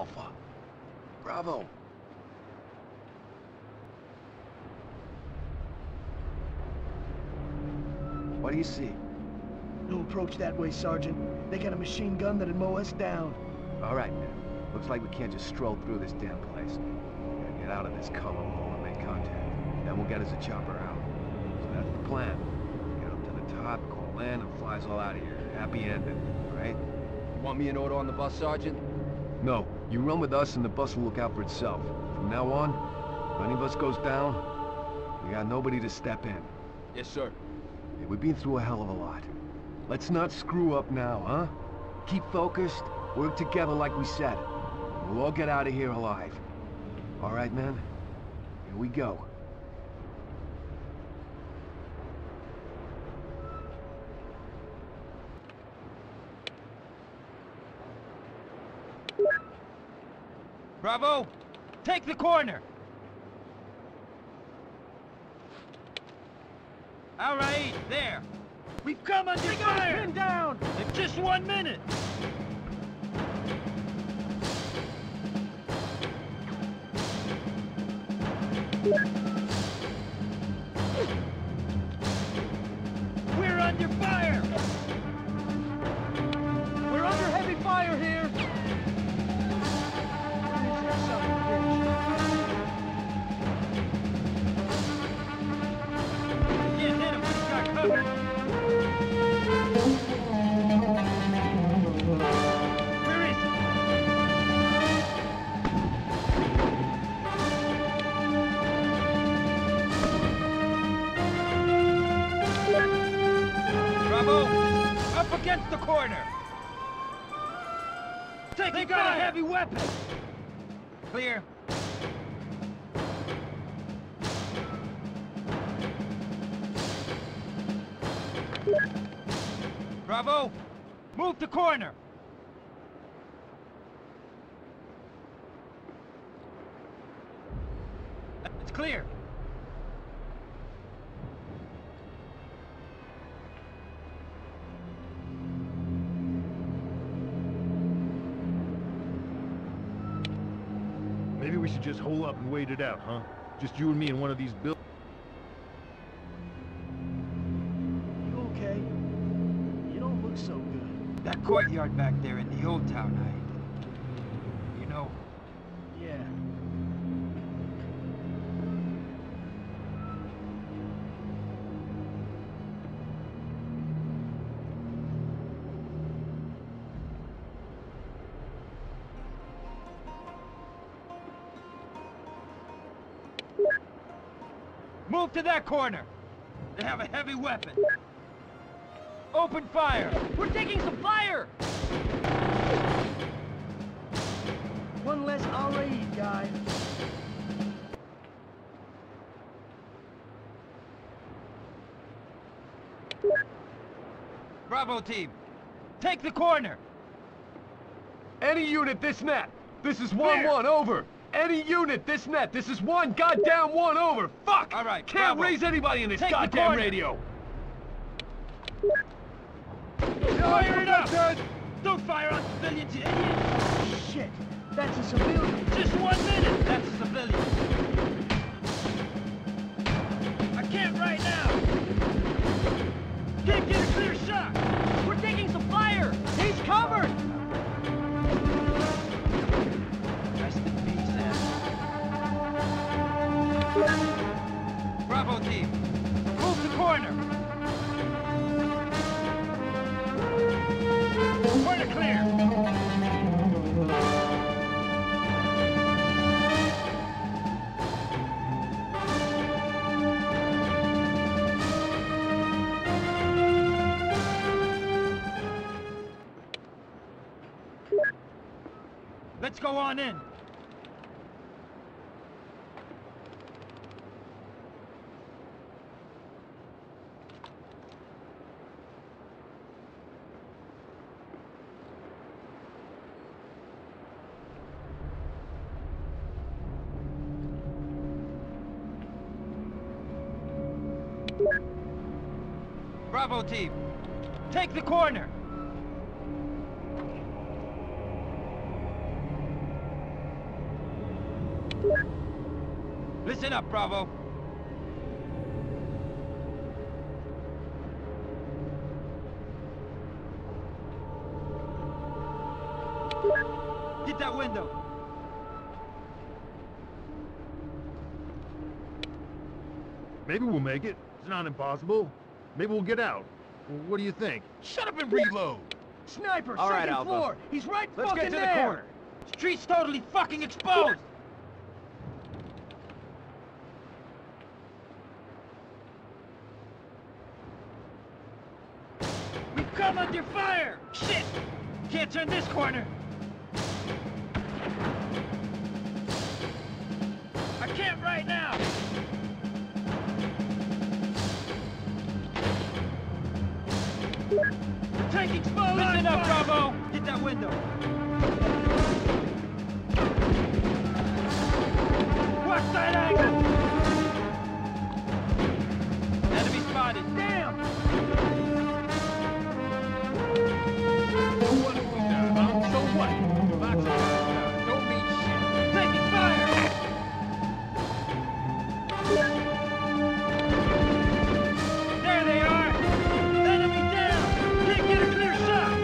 Alpha. Bravo. What do you see? No approach that way, Sergeant. They got a machine gun that'd mow us down. All right, man. Looks like we can't just stroll through this damn place. We gotta get out of this cover before we make contact. Then we'll get us a chopper out. So that's the plan. Get up to the top, call land, and fly us all out of here. Happy ending, right? You want me in order on the bus, Sergeant? No. You run with us and the bus will look out for itself. From now on, if any of us goes down, we got nobody to step in. Yes, sir. Hey, we've been through a hell of a lot. Let's not screw up now, huh? Keep focused, work together like we said. We'll all get out of here alive. All right, man? Here we go. Bravo! Take the corner! All right, there. We've come under fire! Pin down! In just 1 minute! We're under fire! We're under heavy fire here! Can't hit him, he's got cover. Where is he? Bravo! Up against the corner! They got a heavy weapon! Clear. Bravo! Move to corner! It's clear. Maybe we should just hole up and wait it out, huh? Just you and me in one of these buildings. You okay? You don't look so good. That courtyard back there in the old town, you know. Yeah. Move to that corner! They have a heavy weapon! Open fire! We're taking some fire! One less RAE, guy. Bravo team! Take the corner! Any unit, this net. This is 1-1, over. Any unit, this net. This is 1 goddamn 1, over. Fuck! All right, Can't Bravo. raise anybody in this Take the goddamn corner. radio. Fire it up! Don't fire on civilians, you idiot! Shit, that's a civilian. Just 1 minute! That's a civilian. I can't right now! Can't get a clear shot! We're taking some fire! He's covered! Rest in peace, Bravo team! Move the corner! Corner clear! Let's go on in. Bravo team, take the corner. Listen up, Bravo. Hit that window. Maybe we'll make it. It's not impossible. Maybe we'll get out. What do you think? Shut up and reload! Sniper, All right, second Alpha. floor. He's right Let's fucking get to the there. corner. Street's totally fucking exposed. We've come under fire. Shit! Can't turn this corner. I can't right now. The tank exposed. Listen up, Bravo. Hit that window. Watch that angle. Enemy spotted. Damn. So what if we die, huh? So what? Lots of guys don't mean shit. Taking fire. There they are. Enemy down. Can't get a clear shot.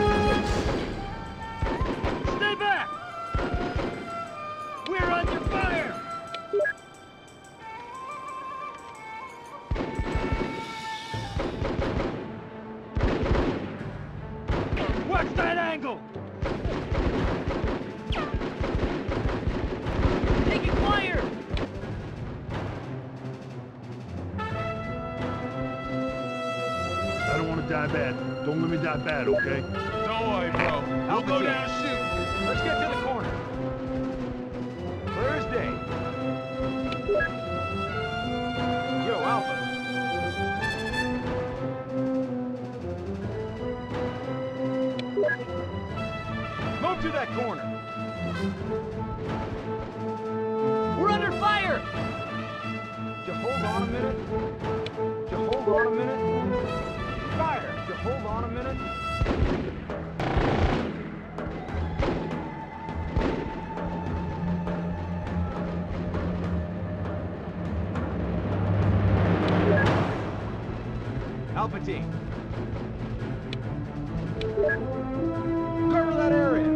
Stay back. We're under fire. Watch that angle. Taking fire. I don't want to die bad. Don't let me die bad, okay? Don't worry, bro. We'll go team. down and shoot. Let's get to the corner. Clear as day. Yo, Alpha. Move to that corner. We're under fire. Just hold on a minute. Just hold on a minute. Fire. Just hold on a minute. Alpha team. Cover that area.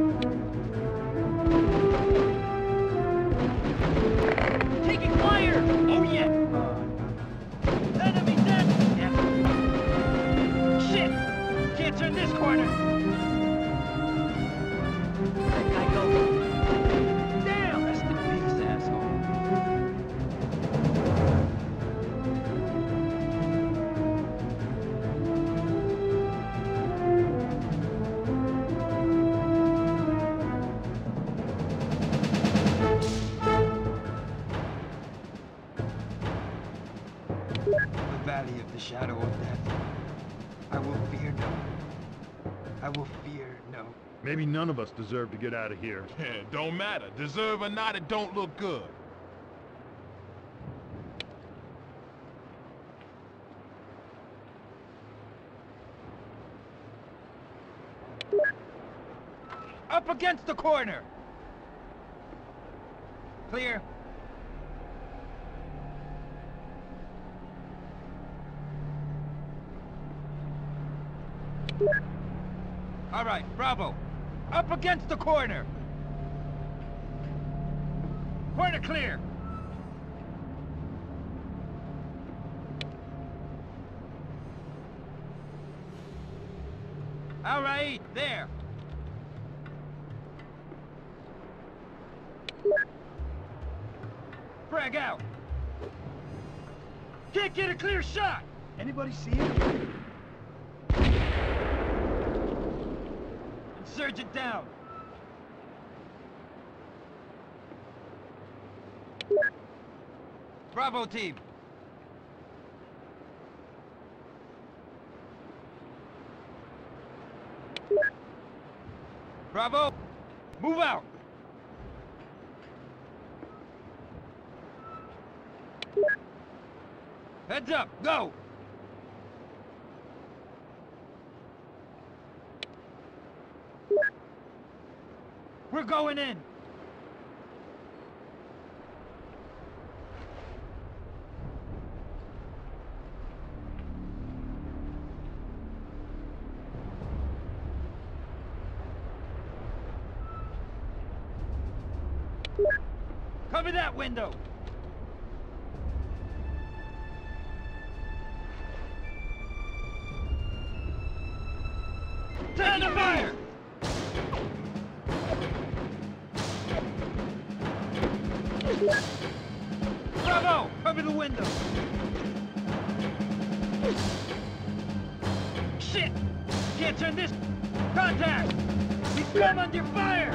Taking fire. Oh yeah. Enemy dead. Yeah. Shit. Can't turn this corner. That guy go. Damn, that's the biggest asshole. The valley of the shadow of death. I will fear no. I will fear no. Maybe none of us deserve to get out of here. Yeah, don't matter. Deserve or not, it don't look good. Up against the corner. Clear. All right, Bravo. Up against the corner. Corner clear. All right, there. Frag out. Can't get a clear shot. Anybody see him? Insurgent down. Bravo team. Bravo. Move out. Heads up. Go. We're going in. Cover that window! Turn the fire! Bravo! Cover the window! Shit! Can't turn this... Contact! We've come under fire!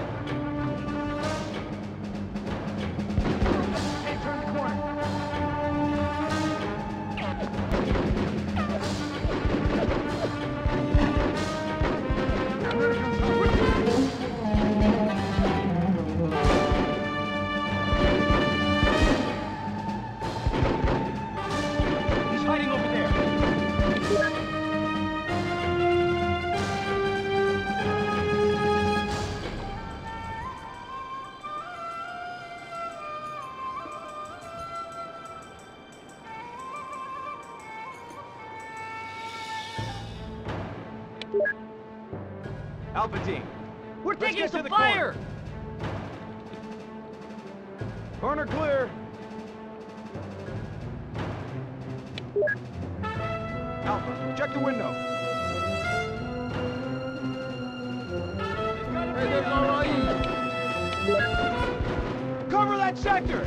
Hey, turn the corner. He's hiding over there! Alpha team. We're Let's taking get to some the fire! Corner clear. Alpha, check the window. Hey, there's Cover that sector!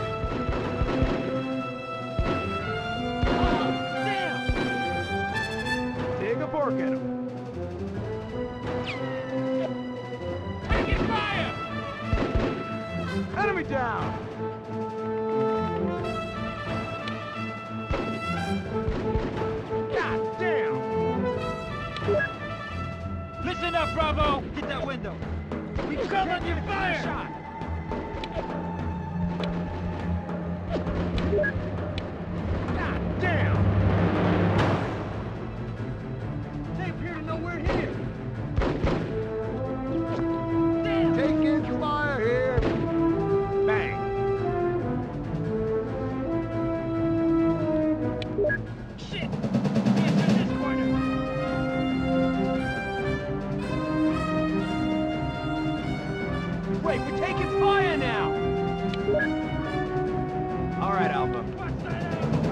Damn! Take a pork at him. Taking fire! Enemy down! God damn! Listen up, Bravo! Get that window! We come under fire! Shot! God damn! They appear to know we're here. Damn! Taking fire here! Bang! Shit! Can't turn this corner! Wait, we're taking fire now! All right, Alpha. Watch that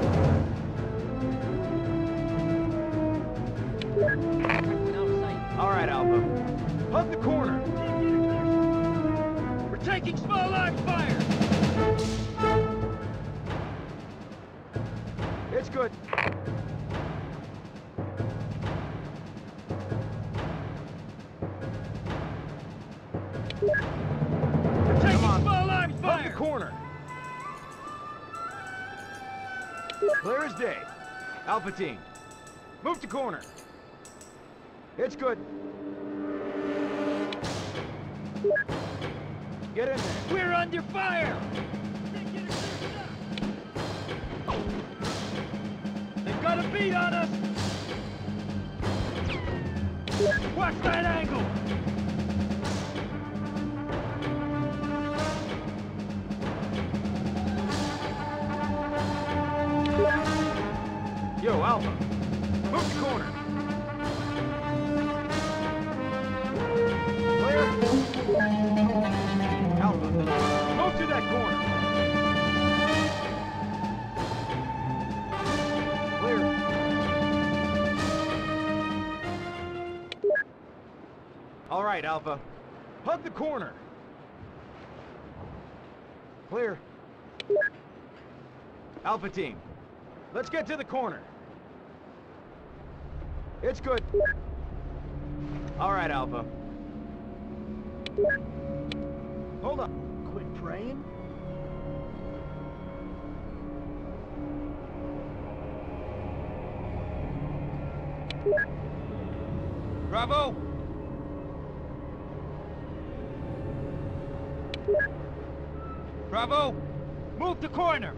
All right, Alpha. Hug the corner. We're taking small arms fire! It's good. We're taking small arms Hug the fire! corner. Clear as day. Alpha team. Move to corner. It's good. Get in there. We're under fire! They've got a beat on us! Watch that angle! Yo, Alpha. Move to corner. Clear. Alpha. Move to that corner. Clear. All right, Alpha. Hug the corner. Clear. Alpha team. Let's get to the corner. It's good. All right, Alpha. Hold up. Quit praying. Bravo! Bravo! Move to corner!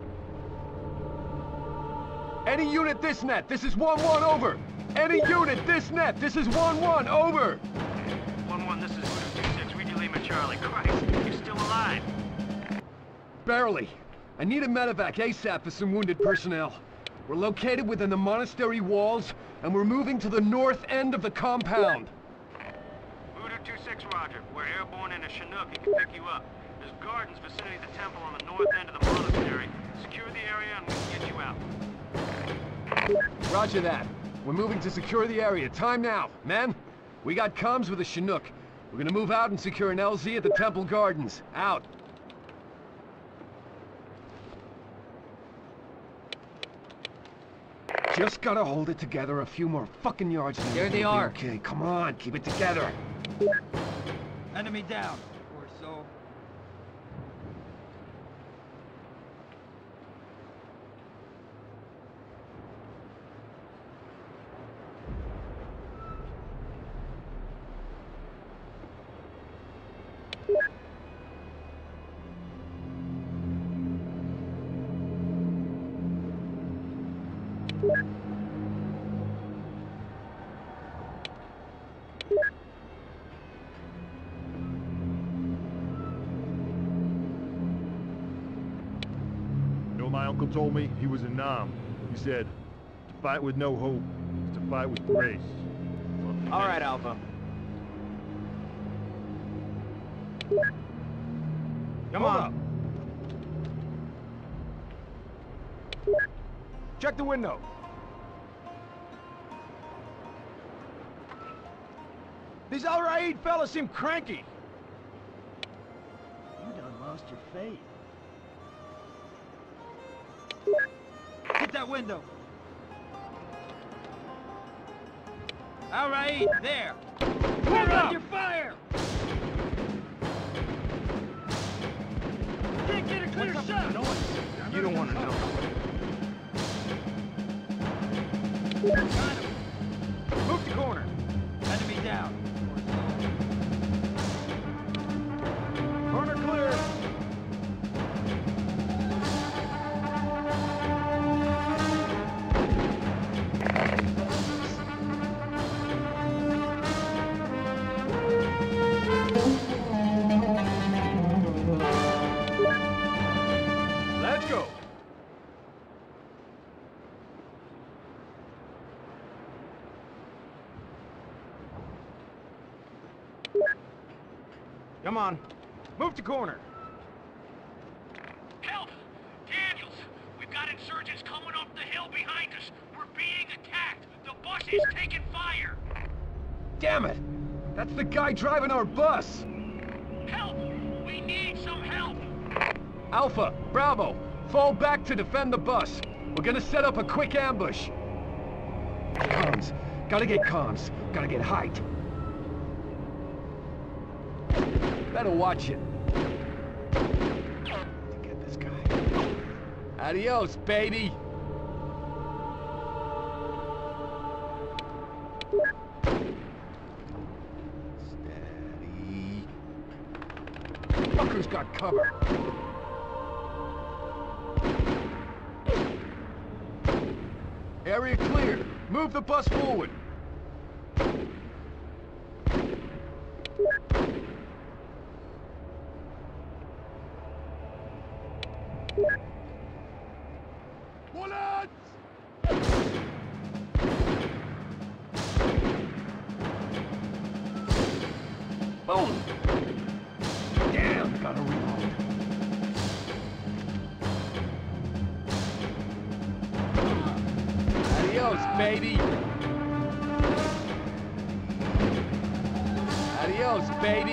Any unit this net, this is 1-1, over. Any unit this net, this is 1-1, over. 1-1, this is Voodoo 2-6. Read your Lima Charlie. Christ, you're still alive. Barely. I need a medevac ASAP for some wounded personnel. We're located within the monastery walls, and we're moving to the north end of the compound. Voodoo 2-6, roger. We're airborne in a Chinook and can pick you up. There's gardens vicinity of the temple on the north end of the monastery. Secure the area and we can get you out. Roger that. We're moving to secure the area. Time now. Men, we got comms with a Chinook. We're gonna move out and secure an LZ at the Temple Gardens. Out. Just gotta hold it together a few more fucking yards. And There they are. Okay, come on, keep it together. Enemy down. Or so. You know, my uncle told me he was a Nam. He said, to fight with no hope is to fight with grace. All right, Alpha. Come on. Check the window. These Al-Raid fellas seem cranky. You done lost your faith. Hit that window. All right, there. Hold on your fire. Can't get a clear shot. You don't want to know. Got him. Move the corner. Enemy down. Corner clear. Let's go. Come on. Move to corner. Help! Daniels! We've got insurgents coming up the hill behind us. We're being attacked. The bus is taking fire. Damn it! That's the guy driving our bus! Help! We need some help. Alpha, Bravo, fall back to defend the bus. We're gonna set up a quick ambush. Comms. Gotta get comms. Gotta get height. Better watch it. To get this guy. Adios, baby! Steady. Fucker's got cover. Area cleared. Move the bus forward. Bullets! Boom! Damn, gotta reload. Adios, baby! Adios, baby!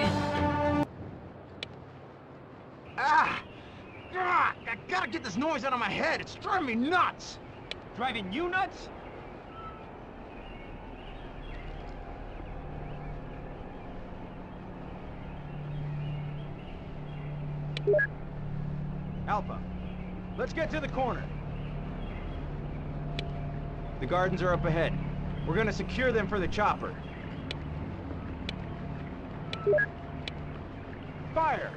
Ah! Ah! I gotta get this noise out of my head. It's driving me nuts. Driving you nuts? Alpha, let's get to the corner. The gardens are up ahead. We're gonna secure them for the chopper. Fire!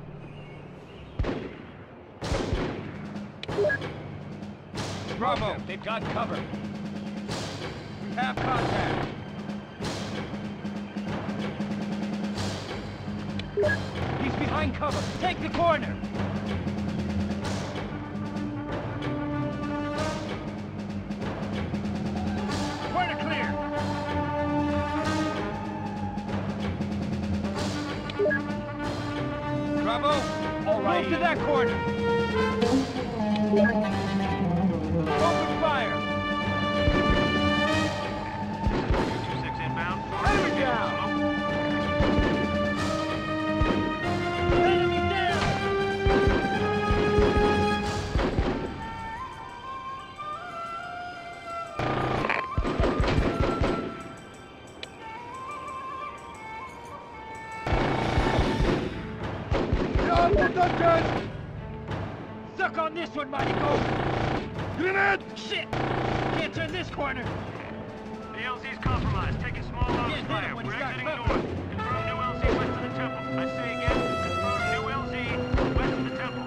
Bravo, they've got cover. We have contact. He's behind cover. Take the corner. Corner clear. Bravo. Move to that corner. Open fire. 26 inbound. Enemy down. Enemy down. Suck on this one, mighty goat. Grenade! Shit! Can't turn this corner. The LZ's compromised. Taking small arms Can't hit fire. him when We're he's got exiting cover. north. Confirm new LZ west of the temple. I say again, confirm new LZ west of the temple.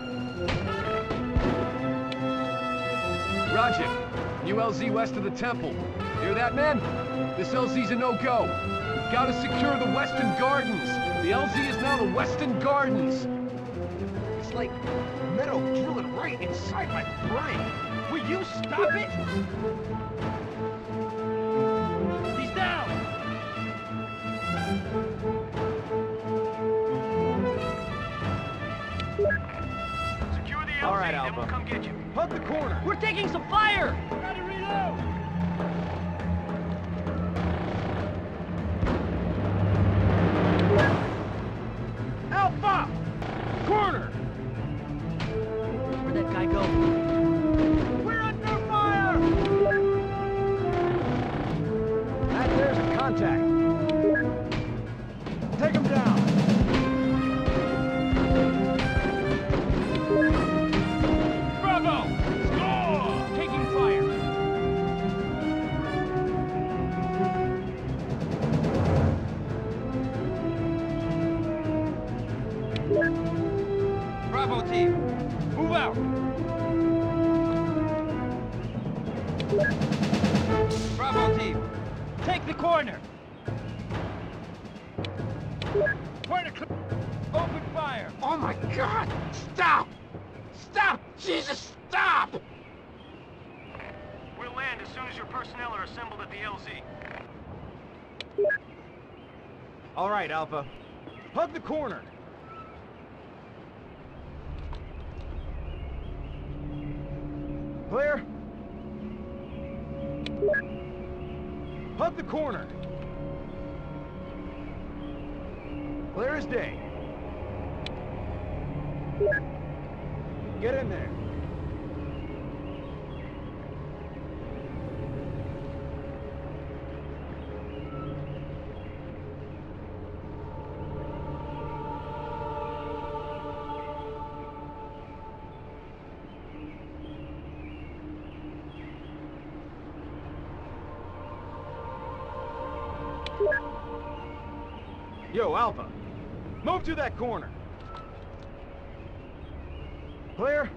Roger. New LZ west of the temple. Hear that, men? This LZ's a no-go. We've got to secure the Western Gardens. The LZ is now the Western Gardens. It's like metal drilling right inside my brain. Will you stop it? He's down. Secure the LZ, All right, then Alpha. we'll come get you. Hug the corner. We're taking some fire. Gotta reload. Alpha! Corner! Where'd that guy go? We're under fire! And there's a contact. Take him down. Bravo! Score! Taking fire. Bravo team, move out. Bravo team, take the corner. Corner, open fire. Oh my God! Stop! Stop! Jesus, stop! We'll land as soon as your personnel are assembled at the LZ. All right, Alpha. Hug the corner. Clear? Hug the corner. Clear as day. Get in there. Yo, Alpha. Move to that corner. Clear?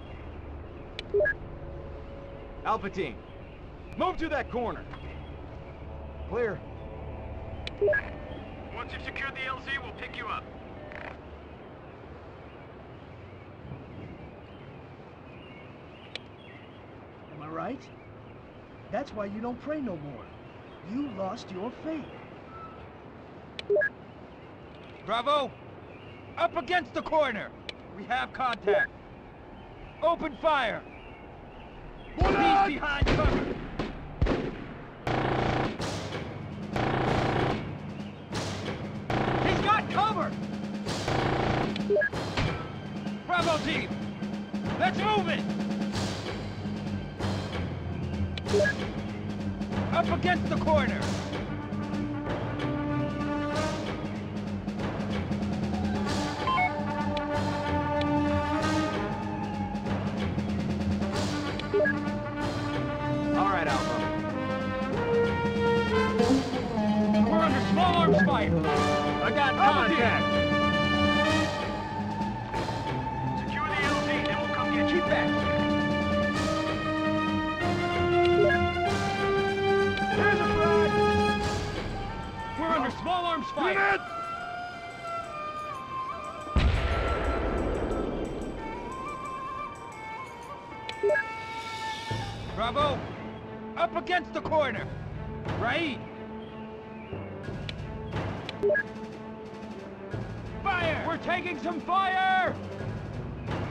Alpha team. Move to that corner. Clear. Once you've secured the LZ, we'll pick you up. Am I right? That's why you don't pray no more. You lost your faith. Bravo! Up against the corner! We have contact! Open fire! He's behind cover! He's got cover! Bravo team! Let's move it! Up against the corner! All right, Alpha. We're under small arms fire! I got contact. Secure the LZ, then we'll come get you. Keep back. There's a frag. We're under small arms fire! Grenade! Bravo! Up against the corner! Right! Fire! We're taking some fire!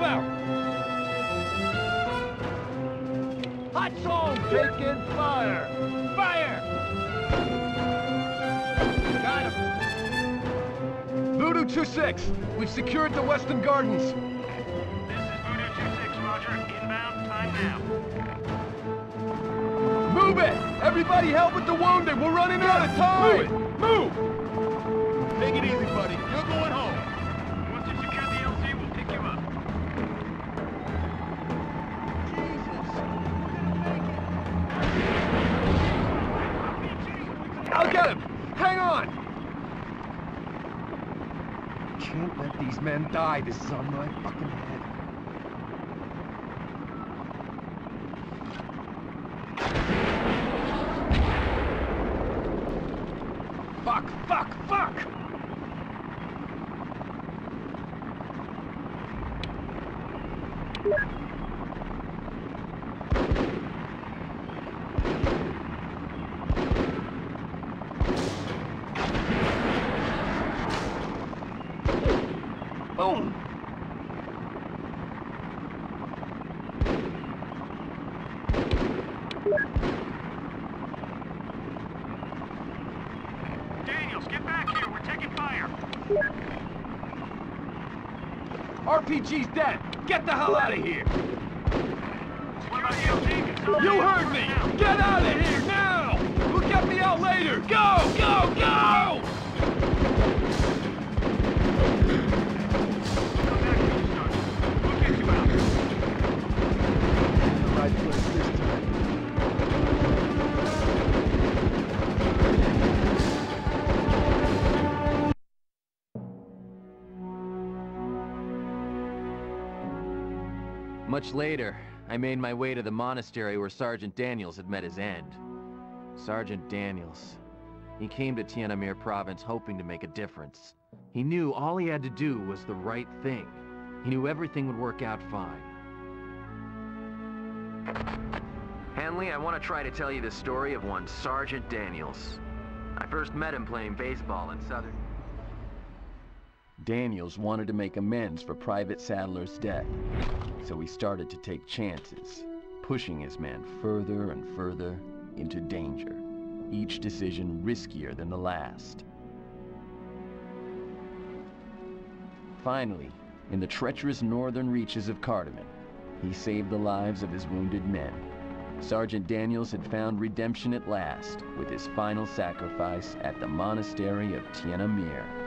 Move out! Hot zone! Taking fire! Fire! Got him! Voodoo 2-6, we've secured the Western Gardens. This is Voodoo 2-6, Roger. Inbound, time now. Move it! Everybody help with the wounded! We're running out of time! Move! Take it easy, buddy. You're going home. Once you secure the LZ, we'll pick you up. I'll get him! Hang on! Can't let these men die. This is on my fucking head. Fuck! Fuck! Fuck! Boom! Daniels, get back here. We're taking fire. RPG's dead! Get the hell out of here! What about the LZ? You heard me! Get out of here now! We'll get me out later! Go! Go! Go! We'll get you out. The right place this time. Much later, I made my way to the monastery where Sergeant Daniels had met his end. Sergeant Daniels. He came to Tiananmen province hoping to make a difference. He knew all he had to do was the right thing. He knew everything would work out fine. Hanley, I want to try to tell you the story of one Sergeant Daniels. I first met him playing baseball in Southern... Daniels wanted to make amends for Private Sadler's death, so he started to take chances, pushing his men further and further into danger, each decision riskier than the last. Finally, in the treacherous northern reaches of Cardamom, he saved the lives of his wounded men. Sergeant Daniels had found redemption at last, with his final sacrifice at the monastery of Tiananmen.